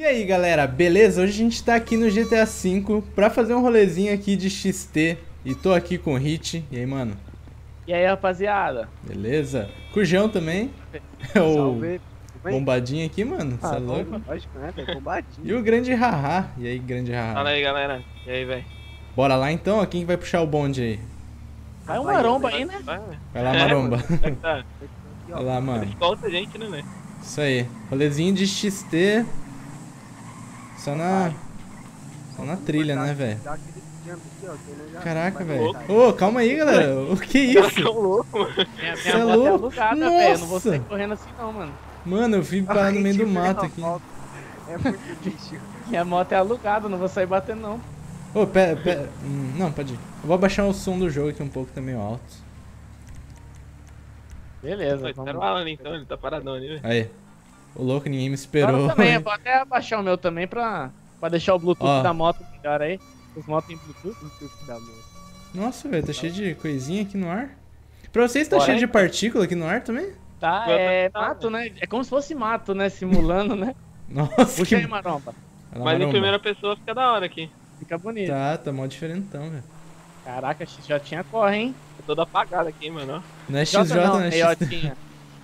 E aí galera, beleza? Hoje a gente tá aqui no GTA V pra fazer um rolezinho aqui de XT. E tô aqui com o Hit. E aí, mano? E aí, rapaziada? Beleza? Cujão também. É o Salve. bombadinho aqui, mano. Cê é louco? Lógico, né? Tá bombadinho. E o grande Haha. E aí, grande Haha? Fala aí, galera. E aí, velho? Bora lá então? Ó, quem que vai puxar o bonde aí? Vai um maromba aí, né? Vai lá, maromba. Como é que tá? Vai lá, mano. Escolta a gente, né, velho? Isso aí. Rolezinho de XT. Só na trilha, né, velho? Dá aquele jump aqui, ó, que ele já Caraca, vai velho. voltar. Ô, calma aí, galera. O que Os caras isso? tão loucos, mano. Minha Cê é moto é louco? alugada, velho. Eu não vou Nossa. sair correndo assim não, mano. Mano, eu fui parar no meio do Ai, mato velho, aqui. volta. É muito bicho. Minha moto é alugada, eu não vou sair batendo não. Ô, pera. Não, pode ir. Eu vou abaixar o som do jogo aqui um pouco, tá meio alto. Beleza, Espera vamos o lá. Alan então, ele tá paradão ali, velho. Aí. O louco, ninguém me Eu esperou. também, eu vou até abaixar o meu também pra deixar o Bluetooth Ó. da moto melhor aí. Os motos tem Bluetooth. Bluetooth da moto. Nossa, velho, tá cheio de coisinha aqui no ar. Pra vocês tá Bora, cheio de hein? partícula aqui no ar também? Tá, Eu é também tá, mato, né? É como se fosse mato, né? Simulando, né? Nossa, Puxa aí, maromba. Vai lá, Mas em maromba. primeira pessoa fica da hora aqui. Fica bonito. Tá mó diferentão, velho. Caraca, já tinha corre, hein? Tô todo apagado aqui, mano. ó. Não é XJ, não, não é aí, ó, XT. tinha.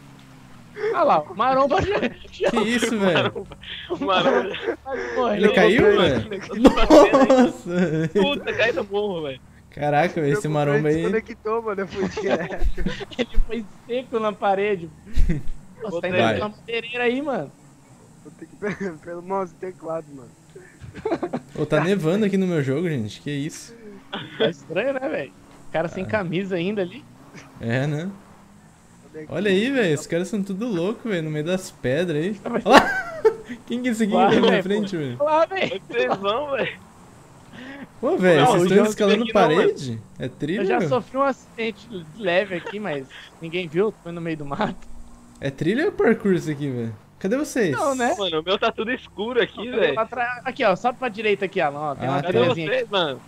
Ah lá, o maromba já Que isso, velho? Mano, quase morreu. Ele caiu, mano. velho? Nossa! Nossa! Puta, cai do morro, velho. Caraca, velho, esse maromba aí. Desconectou, mano, eu fui direto. Ele foi seco na parede. Nossa, tá Vai. entrando uma madeireira aí, mano. Vou ter que pelo mouse e teclado, mano. Ô, tá nevando aqui no meu jogo, gente. Que isso? Tá estranho, né, velho? O cara sem camisa ainda ali. É, né? Cadê aqui? Olha aí, velho. Os caras são tudo loucos, velho. No meio das pedras aí. Olha lá! Quem que é esse aqui que Vai, tá na minha velho, frente, velho? Olha lá, velho. Vocês vão, velho. Pô, velho, Não, vocês o estão jogo escalando aqui não, parede? É trilha? Eu já meu? sofri um acidente leve aqui, mas ninguém viu. Foi no meio do mato. É trilha ou parkour isso aqui, velho? Cadê vocês? Não, né? Mano, o meu tá tudo escuro aqui, velho. Aqui, ó. Sobe pra direita aqui, Alan. Ó, tem Ah, uma tá. Cadê trilhazinha aqui. vocês, mano?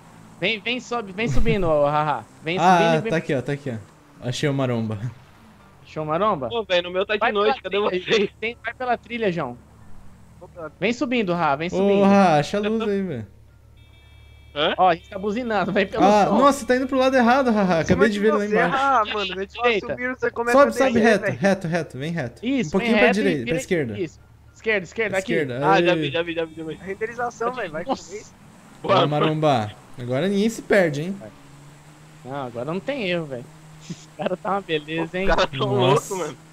Vem subindo, ó, haha. Vem subindo Ah, e vem. tá aqui, ó, tá aqui, ó. Achei o maromba. Show, maromba? Pô, velho, no meu tá de Vai noite, cadê pela trilha, vocês? vai pela trilha, João. Opa, Vem subindo, Ra, vem subindo. Porra, acha a luz aí, velho. Hã? Ó, a gente tá buzinando, vem pelo Ah, som. nossa, tá indo pro lado errado, haha. Acabei de ver ele lá embaixo. Ah, mano, vem te Direita. subindo, você começa Sobe, a sobe descer, reto, velho. reto, vem reto. Isso, Um pouquinho vem pra reto e direita, pra vira- esquerda. Isso. Esquerda, aqui. Esquerda. Ah, já Aí. vi. Renderização, velho, vai Nossa. comer. Bora, Bora, maromba. Agora ninguém se perde, hein? Não, agora não tem erro, velho. Esse cara tá uma beleza, hein? Os caras tão Nossa. loucos, mano.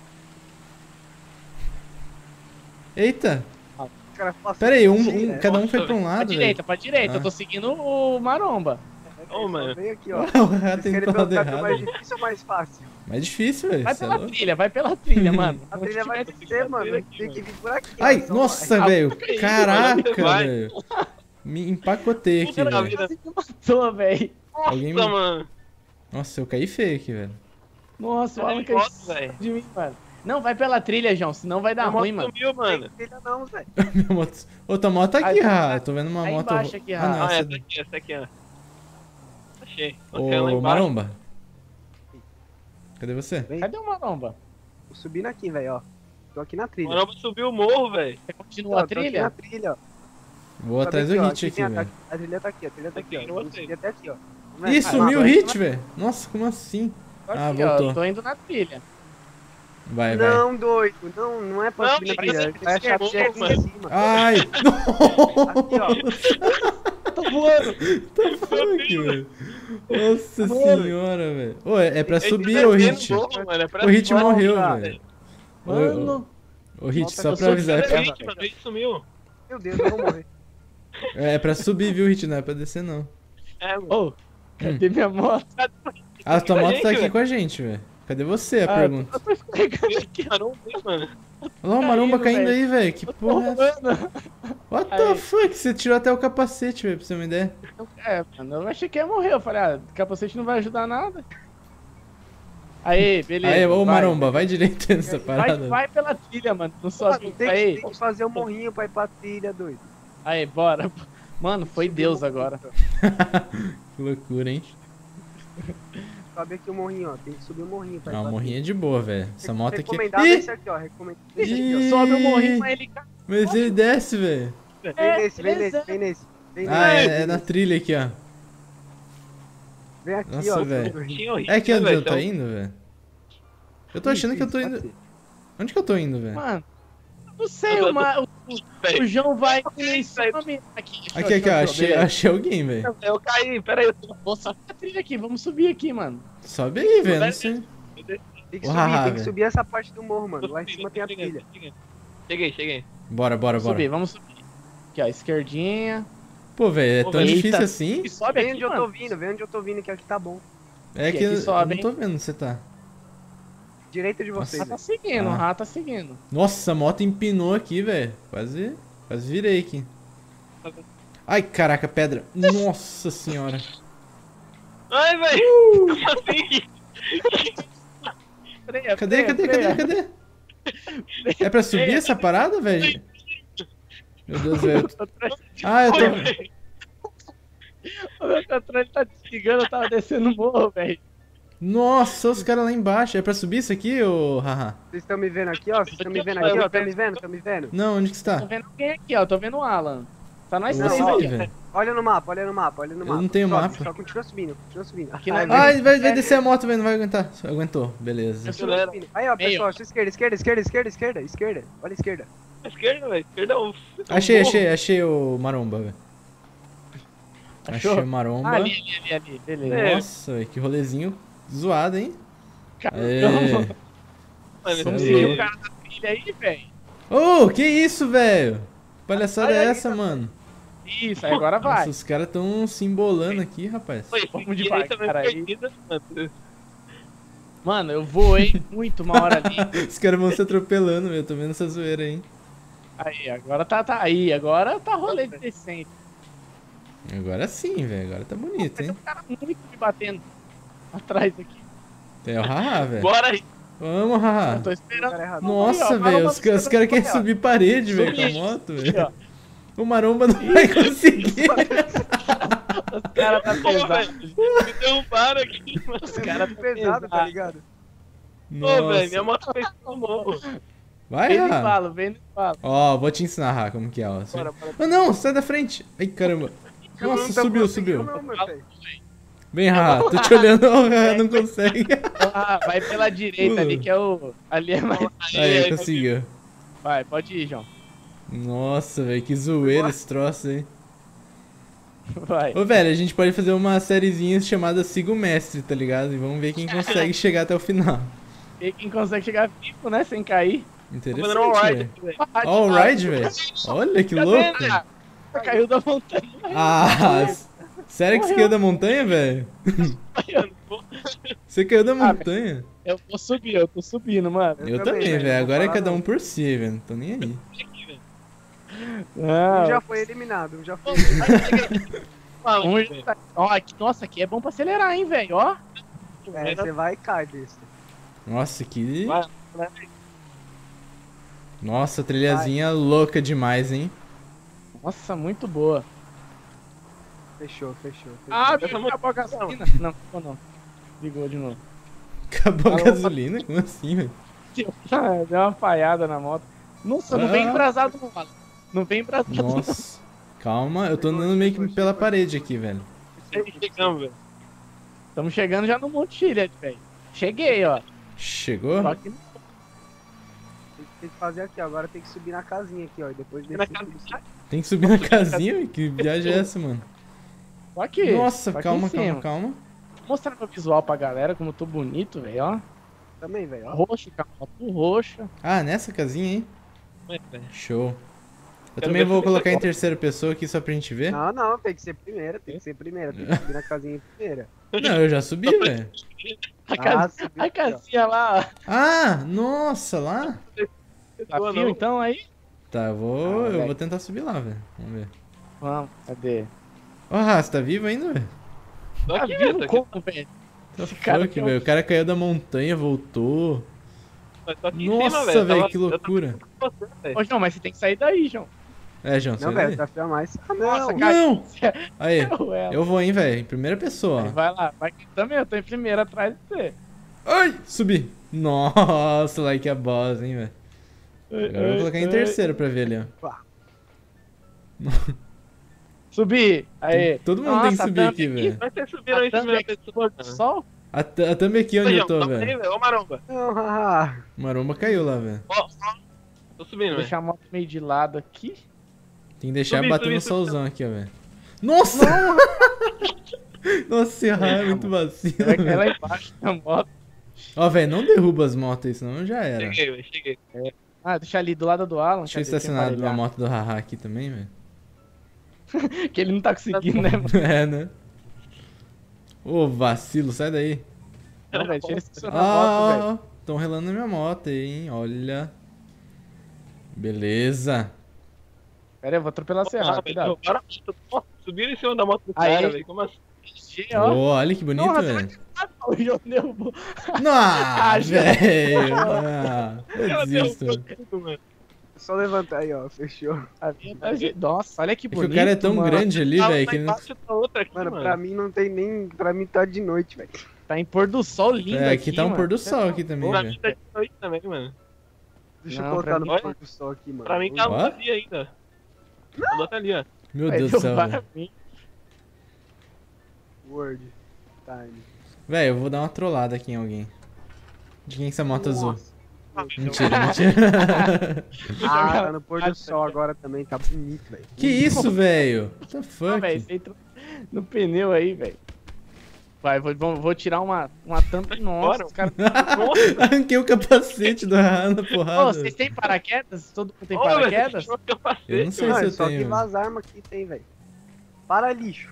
Eita, Os caras passam pera aí, direto. cada um foi pra um Pra lado, velho. direita, pra direita. Ah. Eu tô seguindo o maromba. Ô, mano. Vem aqui, ó. O rato Vocês indo querem pro lado perguntar que é errado. mais difícil ou mais fácil? Mais difícil, velho. Vai cê é pela louco. trilha, mano. A trilha vai conseguir descer, fazer mano. aqui, Tem que vir por aqui. ó, Ai, só nossa, vai. velho. que isso, Caraca, vai. velho. Me empacotei aqui, Puta velho. vida. Quase me matou, velho. Alguém Nossa, me... mano. Nossa, eu caí feio aqui, velho. Nossa, o Olha Alan a caiu foto, velho. de mim, mano. Não, vai pela trilha, João, senão vai dar A moto ruim, mano. sumiu, vai. mano. Tem trilha não, velho. Minha moto... Outra moto tá aqui, Aí, Ra. Eu tô vendo uma aí moto... embaixo aqui, Ra. ah, não, Ah, essa... essa aqui, ó. Achei. Você lá Ô, embaixo. maromba. Cadê você? Vem. Cadê o maromba? Tô subindo aqui, velho, ó. Tô aqui na trilha. Mano, subiu o morro, velho. Você continua a Tô aqui trilha? na trilha, ó. Vou Sobe atrás do aqui, ó. hit aqui, tem velho. a trilha tá aqui, a trilha tá aqui, ó. Aqui, Vou você. subir até aqui, ó. Ih, Ah, sumiu o vai, hit, velho. Nossa, como assim? Tô Ah, aqui, ó, voltou. tô indo na trilha. Vai. Não, doido. Não é pra Não, subir na tem que trilha. ser Vai achar que é aqui mano. em cima. Ai! Aqui, ó. Tô voando. What the fuck, velho? Nossa Mano. senhora, velho. Ô, é pra Ele subir, tá ô descendo Hit. morro, mano, é pra O Hit cima, morreu, cara. velho. Mano. Ô, Hit, Volta, só eu pra sou avisar. Cadê É o pra, Hit, mano? O Hit sumiu. Meu Deus, eu vou morrer. é pra subir, viu, Hit? Não é pra descer, não. É, mano. Ô, cadê minha moto? A tua a moto gente, tá aqui velho. com a gente, velho. Cadê você, a Ah, pergunta? eu tô escorregando aqui. Mano, não vi, mano. Olha lá o maromba caindo, caindo velho. aí, velho. Que Eu tô porra é essa? voando. What the Aí. fuck? Você tirou até o capacete, velho, pra você ter uma ideia. É, mano, eu achei que ia morrer. Eu falei, ah, capacete não vai ajudar nada. Aí, beleza. Aí, ô vai. maromba, vai direito nessa parada. Vai pela trilha, mano. Não Mano, sobe. Aí, tem que fazer um morrinho pra ir pra trilha, doido. aí, bora. Mano, foi Deus agora. Que loucura, hein? Sobe aqui o morrinho, ó. Tem que subir o morrinho, pai. Não, a morrinha é de boa, velho. Essa moto aqui... Recomendado Ih! esse aqui, ó. Recomendado esse aqui, Sobe o morrinho, mas ele cai. Mas ele desce, velho. ó. Vem nesse, vem beleza. nesse, vem nesse. Vem Ah, nesse, é vem na nesse. trilha aqui, ó. Vem aqui, Nossa, ó. velho. Tinha horrível, É aqui onde velho, eu tô então- indo, velho. Eu tô achando que eu tô Isso, pode indo... ser. Onde que eu tô indo, velho? Mano, não sei, Eu tô- o Velho, João vai que nem some. Aqui, Aqui, ó. Achei alguém, velho. eu caí, pera aí. Eu tô... Vou subir a trilha aqui, vamos subir aqui, mano. Sobe aí, velho. Não sei. Tem que Ô, subir, Haha, tem que velho. subir essa parte do morro, mano. Lá em cima tem a trilha. Cheguei. Bora, bora, Vamos bora. subir, vamos subir. Aqui, ó, esquerdinha. Pô, velho, é Ô, tão velho. difícil Eita. assim? E sobe Vem aqui, onde eu tô mano. vindo, vem onde eu tô vindo, que aqui tá bom. É Aqui, que aqui eu sobe, não tô vendo onde você tá. Direita de O vocês. rato tá seguindo, Ah. o rato tá seguindo. Nossa, a moto empinou aqui, velho. Quase virei aqui. Ai, caraca, pedra. Nossa senhora. Ai, velho. Como assim? Freia, Cadê, freia, cadê, freia. cadê, cadê? É pra subir essa parada, velho? Meu Deus, velho. Ah, eu tô... Oi, velho. O meu controle tá desligando, eu tava descendo o morro, velho. Nossa, os caras lá embaixo. É pra subir isso aqui, ô haha? Vocês estão me vendo aqui, ó? Vocês estão me vendo aqui, ó? Estão me vendo? Estão me vendo? Não, onde que você Tô tá? vendo alguém aqui, ó. Tô vendo o Alan. Tá nós Eu vou três subir, aqui. velho. Olha no mapa, olha no mapa, olha no Eu mapa. não tenho Sobe, mapa. Só continua subindo, continua subindo. Aqui não é Ai, vai descer a moto, velho. Não vai aguentar. Aguentou, beleza. Continua subindo. Aí, ó, Meio. pessoal, sua esquerda. Olha a esquerda. Esquerda, velho. Esquerda. Achei o maromba, velho. Achou? Achei o maromba. Ah, ali, beleza. É. Nossa, velho, que rolezinho zoado, hein? Caramba. É. Mano, Vamos Cê seguir é o louco. cara da trilha aí, velho. Ô, que isso, velho? Palhaçada Ai, é ai, essa, tá- mano? Isso, aí agora vai. Nossa, os caras tão se embolando aqui, rapaz. Foi, Vamos direita devagar mesmo, aí. perdida, mano. Mano, eu voei muito uma hora ali. Os caras vão se atropelando, meu. Tô vendo essa zoeira aí. Aí, agora tá aí. Agora tá rolê decente. Agora sim, velho. Agora tá bonito, Tem hein? um cara muito me batendo atrás aqui. É o haha, velho. Bora aí. Vamos, Eu haha. tô esperando. Lugar errado. Nossa, Aí, ó, velho. maromba Os caras querem aí, ó. subir parede, velho, com a Subi. moto, Aqui, velho. ó. O maromba não vai conseguir. Os caras tá Pô, pesado. velho. Me derrubaram aqui, mano. Os Os caras caras tá pesado, tá pesado. ligado? Pô, velho. Minha Nossa. moto fez no morro. Vai, Vem no haha. embalo, vem no embalo. Ó, vou te ensinar, haha, como que é, ó. Bora. Oh, não, sai da frente. Ai, caramba. Eu Nossa, não tô subiu, conseguindo, subiu. Não, meu filho. Vem, haha. Tô te olhando, ó, haha, não consegue. Ah, vai pela direita ali, que é o. Ali é mais. Aí, conseguiu. Vai, pode ir, João. Nossa, velho, que zoeira esse troço aí. Vai. Ô, velho, a gente pode fazer uma sériezinha chamada Siga o Mestre, tá ligado? E vamos ver quem consegue chegar até o final. E quem consegue chegar vivo, né? Sem cair. Tô Interessante, fazendo um ride velho. aqui, velho. Alright, velho. Olha que louco. Ah, caiu da montanha. Ah, sério que você Morreu. caiu da montanha, velho? Você caiu da montanha? Eu vou subir, eu tô subindo, mano. Eu também, também, velho, velho. não Agora é vou falar cada um não. por si, velho. Não tô nem aí. Não, Um já foi eliminado, um já foi eliminado. um já tá- Ó, aqui, nossa, aqui é bom pra acelerar, hein, velho, ó. É, você vai e cai, besta. Nossa, que. Vai. Nossa, trilhazinha louca demais, hein? Nossa, muito boa. Fechou. Ah, Essa acabou a gasolina. Não, acabou não. Ligou de novo. Acabou a Alô? gasolina? Como assim, velho? Deu uma falhada na moto. Nossa, não vem Ah. embrasado não, mano. Não vem embrasado não. Nossa. Calma, eu tô andando meio que pela parede aqui, velho. Chegamos, velho. Estamos chegando já no Monte Chile, velho. Cheguei, ó. Chegou? Só que não Tem que fazer aqui, ó. Agora tem que subir na casinha aqui, ó. E depois Na descer. casa- Tem que subir na casinha, velho. Que viagem é essa, mano? Só aqui. Nossa, só aqui calma, em cima. calma. Vou mostrar meu visual pra galera, como eu tô bonito, velho, ó. Também, velho, ó. Roxo, com a moto roxa. Ah, nessa casinha, hein? velho. Show. Eu Quero também ver vou se colocar você em terceira pessoa aqui só pra gente ver. Não, tem que ser primeira, tem que subir na casinha primeira. Não, eu já subi, velho. A, casinha, subiu a aqui, ó. casinha lá, Ah, nossa, lá? ó. Boa, Tá fio não. então aí? Tá, eu velho. vou tentar subir lá, velho. Vamos ver. Vamos, cadê? Ó, Raça, tá vivo ainda, velho? Tô Tá aqui, vivo velho. Tô aqui. como, velho? Tá Esse cara fuck, aqui é um- velho. O cara caiu da montanha, voltou. Tô aqui em Nossa, cima, velho, Tava- que eu tava loucura. com você, velho. Ô, João, mas você tem que sair daí, João. É, João, você Não, vai velho, ver. desafio a mais. Ah, Nossa, não. cara. Não! Aí, Ela. eu vou, hein, velho. Em primeira pessoa. ó. Vai lá, vai que também, eu tô em primeiro atrás de você. Ai! Subi. Nossa, like a boss, hein, velho. Agora eu vou colocar em terceiro pra ver ali, ó. Subi! Aí. Todo mundo tem que Nossa, subir a aqui, thumb velho. Vai ter subido aí em A primeira thumb aqui do pessoa. pôr do sol? A thumb aqui onde eu tô, velho. Ô, Maromba. Não, haha. Maromba caiu lá, velho. Ó, tô subindo, velho. Deixar a moto meio de lado aqui. Tem que deixar Subi, bater subi, no subi. solzão aqui, ó, velho. Nossa! Nossa, esse raio é muito vacilo, Vai cair lá velho. embaixo da moto. Ó, velho, não derruba as motos aí, senão já era. Cheguei, velho, cheguei. Ah, deixa ali do lado do Alan. Deixa eu cadê? Deixa estacionar uma emparelhar. moto do Haha aqui também, velho. Que ele não tá conseguindo, né, mano? É, né? Ô, vacilo, sai daí. Não, velho, deixa ele estacionar a moto, velho. Ah, tão relando na minha moto aí, hein? Olha. Beleza. Pera aí, eu vou atropelar você rápido, cuidado. Subiram em cima da moto do Aí. cara, velho. Como assim? Ô, Ó. olha que bonito, Nossa, velho. O João derrubou. Não, já. velho. Ah, eu Ela desisto. derrubou tudo, mano. Só levantar aí, ó. Fechou. A minha tá de- Nossa, olha que É que bonito, o cara é tão mano. grande ali, Ah, velho, tá que ele não... embaixo da outra aqui, Mano, mano. pra mim não tem nem. Pra mim tá de noite, velho. Tá em pôr do sol lindo É, aqui, aqui tá um mano. pôr do sol aqui também, Pra velho. mim tá de noite também, mano. Deixa eu Não, colocar pra no mim- pôr do sol aqui, mano. Pra mim tá Ó. ali ainda. A outra ali, ó. Meu Vai Deus do céu, derrubar velho. a mim. Word. Time. Velho, eu vou dar uma trollada aqui em alguém. De quem é essa moto azul? Nossa. Mentira, mentira. Ah, tá no pôr do sol agora também, tá bonito, velho. Que isso, velho? What the Ah, fuck? velho, você entrou no pneu aí, velho. Vai, vou tirar uma tampa. Nossa, Bora. os caras. Arranquei o capacete do Haha na Ô, porrada. vocês têm paraquedas? Todo mundo tem Ô, velho, paraquedas? tirou meu capacete, Eu não sei mano. se Não, eu só tenho. que as armas aqui tem, velho. Para lixo.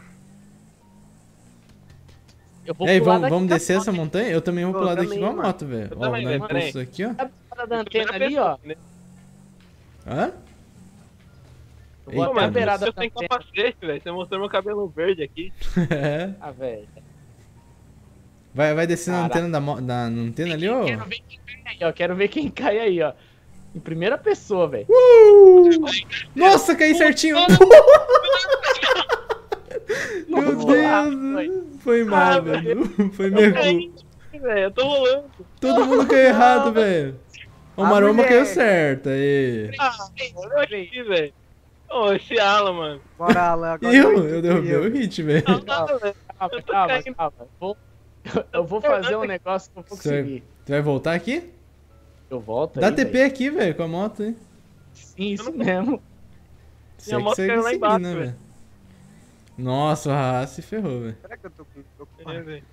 Eu vou E aí, pular vamos, daqui vamos da descer essa moto. montanha? Eu também vou Eu pular daqui também, com a mano. moto, velho. Eu Ó, também, vou dar um velho, peraí. impulso aqui, ó. Sabe a parada da antena ali, ó? Hã? Eu vou Eita, até a mano. beirada Você da tem antena. capacete, velho. Você mostrou meu cabelo verde aqui. É. Ah, velho. Vai descer na Caraca. antena na antena ali, ó. Quero ver quem cai aí, ó. Quero ver quem cai aí, ó. Em primeira pessoa, velho. Nossa, caí certinho. Meu Deus. Foi mal, Ah, velho. Foi Eu meu cu. caí, velho. Eu tô rolando. Todo mundo caiu errado, velho. O A Maromba mulher. caiu certo. Aí. Ah, olha aqui, velho. Ô, esse Alan, mano. Bora, Alan. agora Eu derrubei o hit, velho. Não, não, velho. Calma, Eu tô calma, caindo. calma. Eu vou fazer um negócio que eu vou Certo. conseguir. Tu vai voltar aqui? Eu volto Dá aí, TP velho. aqui, velho, com a moto, hein? Sim, isso mesmo. Se é que moto você caiu lá conseguir, embaixo, né, velho. velho? Nossa, o Haha se ferrou, velho. Será que eu tô com. É, velho.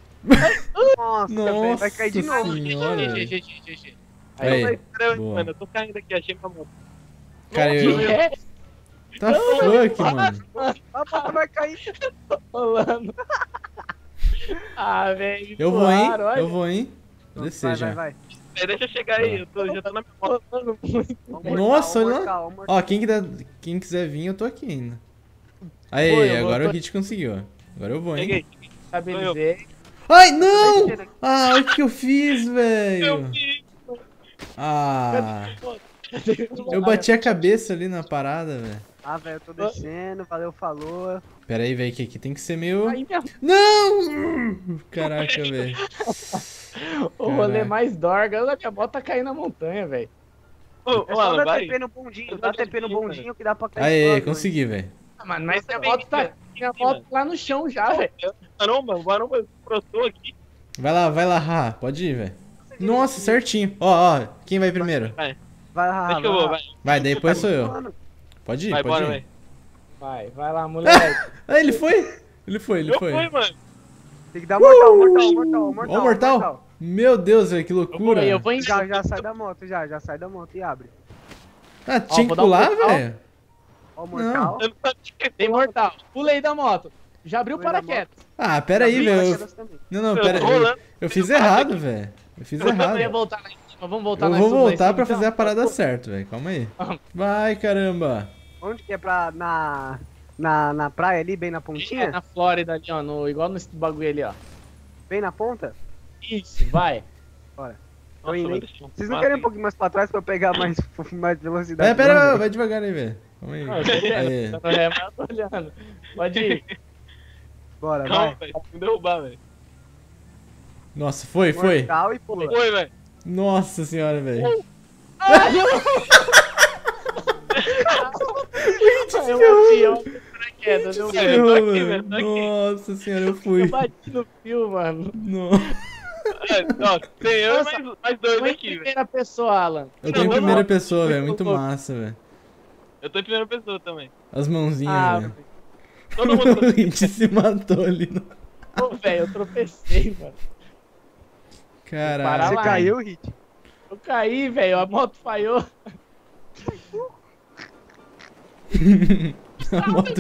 Nossa, velho. Nossa Vai cair de novo. senhora, velho. GG. Aí, Mas, peraí, boa. mano, eu tô caindo aqui, achei minha moto. Cara, eu... Que é Tá fuck, mano. A moto vai cair. rolando? Ah, velho. Eu vou, hein? claro, olha. Eu vou, hein? Vou descer Vai, já. vai, vai. Peraí, deixa eu chegar aí, já tô na minha moto. Rolando muito. Ó, Nossa, ó, olha lá. mortal, mortal. Ó, quem quiser vir, eu tô aqui ainda. Pô, Aí, eu vou- agora tô- o Hit conseguiu, ó. Agora eu vou, hein? Peguei. Estabilizei. Ai, não! Ah, o que eu fiz, velho? Eu vi. Ah, eu bati a cabeça ali na parada, velho. Ah, velho, eu tô descendo. Valeu, falou. Pera aí, velho, que aqui tem que ser meio... Aí minha- Não! Caraca, velho. O rolê Caraca. mais dorga. A minha moto tá caindo na montanha, velho. Ô, É ô, só Alan, dar vai. TP no bondinho. Eu Dá vou TP no descer, bondinho que dá pra cair. Aí, logo, consegui, velho. Ah, mano, mas minha também, moto tá. cara. Minha moto lá no chão já, velho. Caramba, o Maromba brotou aqui. Vai lá, Haha. Pode ir, velho. Nossa, certinho. Ó, quem vai primeiro? Vai, Raha, Deixa que eu vou, vai. Vai, daí depois sou eu. Mano, Pode ir, Vai, pode bora, ir. velho. Vai lá, moleque. Ah, ele foi? Ele foi. Eu fui, mano. tem que dar mortal. Ó, mortal. Meu Deus, velho, que loucura. Eu vou em. Já sai da moto, já sai da moto e abre. Ah, tinha que vou dar um pular, mortal. velho? Ó, o mortal. Eu não sabia. Tem mortal. Pulei da moto. Já abriu o Pulei da paraquedas. Ah, pera aí, Abre velho. paraquedas também. Não, Eu pera tô aí. rolando. Eu fiz errado, velho. Eu fiz errado. Eu ia voltar lá em cima. Vamos voltar Eu lá vou em cima, lá em voltar cima, pra então. fazer a parada certa, velho. Calma aí. Vai, caramba. Onde que é pra. Na praia ali, bem na É, pontinha? na Flórida ali, ó. Igual nesse bagulho ali, ó. Bem na ponta? Isso, vai. Tô indo, Nossa, hein? deixa eu- Vocês não querem um pouquinho mais pra trás pra eu pegar mais velocidade? Pera, não, velho? vai devagar aí, velho. Calma aí. Não, eu tô vendo, Aê. tá no ré, mas eu tô olhando. Pode ir. Bora, Calma, vai. velho. Tem que derrubar, velho. Nossa, foi. Mortal e pula. Foi, velho. Nossa senhora, velho. Eu bati, eu bati paraquedas, eu Gente, Eu, tô aqui, velho. velho, tô aqui. Nossa senhora, eu fui. Eu bati no fio, mano. Nossa. Ó, tem eu e Nossa, mais dois Foi em aqui, velho. primeira pessoa, Alan. Eu tô em Não, primeira não. pessoa, velho. Muito Muito louco. massa, velho. Eu tô em primeira pessoa também. As mãozinhas, Ah, velho. Todo mundo O Hit se matou ali. No... pô, velho, eu tropecei, mano. Para Caralho. Você lá, caiu, Hit? Eu caí, velho, a moto falhou. A moto...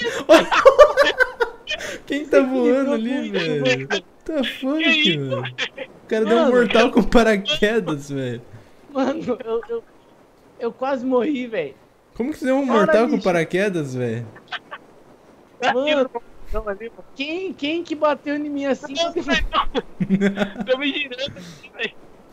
Quem tá voando ali, velho? What the fuck, mano? O cara deu um Mano. mortal com paraquedas, velho. Mano, eu quase morri, velho. Como que você deu um Bora, mortal com bicho. paraquedas, velho? Mano, Não, ali, pô. quem que bateu em mim assim? Não, velho. Tô me girando aqui, velho.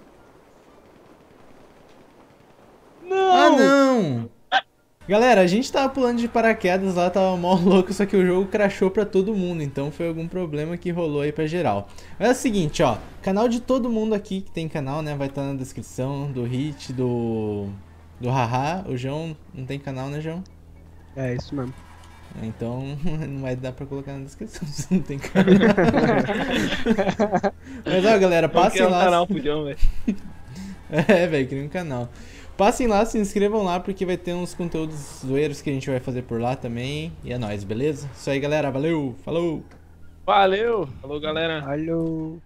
Ah, Não! não! Galera, a gente tava pulando de paraquedas lá, tava mó louco, só que o jogo crashou pra todo mundo, então foi algum problema que rolou aí pra geral. Mas é o seguinte, ó, canal de todo mundo aqui que tem canal, né, vai estar na descrição, do Hit, do Haha. O João não tem canal, né, João? É, isso mesmo. Então não vai dar pra colocar na descrição se não tem canal. Mas ó, galera, passem Qualquer lá. canal pro João, velho. É, velho, cria um canal. Passem lá, se inscrevam lá, porque vai ter uns conteúdos zoeiros que a gente vai fazer por lá também. E é nóis, beleza? Isso aí, galera. Valeu, falou! Valeu! Falou, galera. Alô.